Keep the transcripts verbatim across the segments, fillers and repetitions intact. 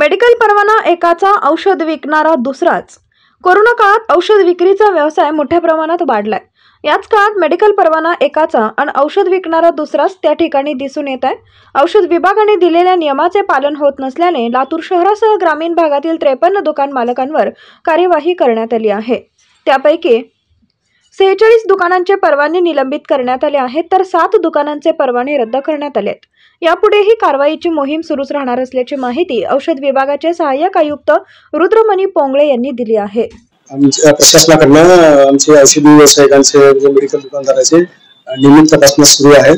Medical परवाना एकाचा, औषध विकणारा दुसराच। कोरोना काळात औषध विक्रीचा व्यवसाय मोठ्या प्रमाणात वाढलाय। याच काळात मेडिकल परवाना एकाचा आणि औषध विकणारा दुसराच त्या ठिकाणी दिसून येत आहे। औषध विभागाने दिलेल्या नियमाचे पालन होत नसल्याने लातूर शहरासह ग्रामीण भागातील त्रेपन्न दुकान मालकांवर कार्यवाही करण्यात आली आहे। त्यापैकी सेहेचाळीस दुकानांचे परवाने निलंबित करण्यात आले आहेत, तर सात दुकानांचे परवाने रद्द करण्यात आले आहेत। यापुढेही कारवाईची मोहीम सुरूच राहणार असल्याची माहिती औषध विभागाचे सहाय्यक आयुक्त रुद्रमणी पोंगळे यांनी दिली आहे। आमच्या प्रशासनाकडून आमचे औषधी व्यावसायिकांचे मेडिकल दुकानदारांचे नियमित तपासणी सुरू आहे।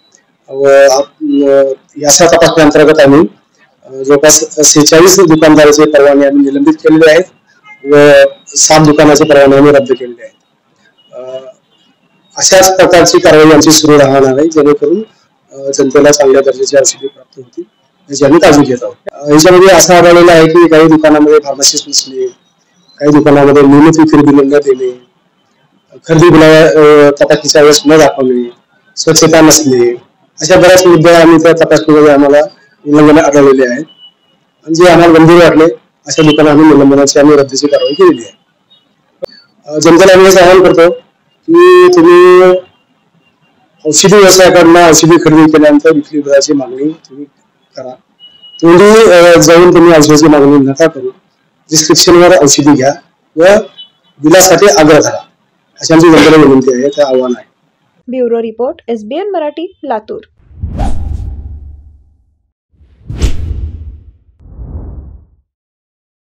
या तपासणीअंतर्गत आम्ही जवळपास सेहेचाळीस दुकानदारांचे परवाने आम्ही निलंबित केलेले आहेत व सात दुकानाचे परवाने आम्ही रद्द केलेले आहेत। अशाच प्रकारची कारवाई आमची सुरू राहणार आहे, जेणेकरून जनतेला चांगल्या दर्जाची औषधे प्राप्त होतील याची आम्ही काळजी घेत आहोत। याच्यामध्ये असं आढळलेलं आहे की काही दुकानांमध्ये फार्मासिस्ट नसले, काही दुकानांमध्ये नियमित विक्री बिल न देणे, खरेदी बिला तपासणीच्या वेळेस न दाखवणे, स्वच्छता नसणे, अशा बऱ्याच मुद्दे आम्ही त्या तपासणीमध्ये आम्हाला उल्लंघन आढळलेले आहेत आणि जे आम्हाला गंभीर वाटले अशा दुकाना आम्ही निलंबनाची आणि रद्दीची कारवाई केलेली आहे। जनतेला आम्ही आवाहन करतो की तुम्ही औषधी व्यवसायाकडून औषधी खरेदी केल्यानंतर विक्री बिलाची मागणी तुम्ही करा। तुम्ही जाऊन तुम्ही औषधाची मागणी नका करू, प्रिस्क्रिप्शनवर औषधी घ्या व बिलासाठी आग्रह धरा, अशी आमची जनतेला विनंती आहे, ते आव्हान आहे। Bureau report, S B N Marathi, Latur.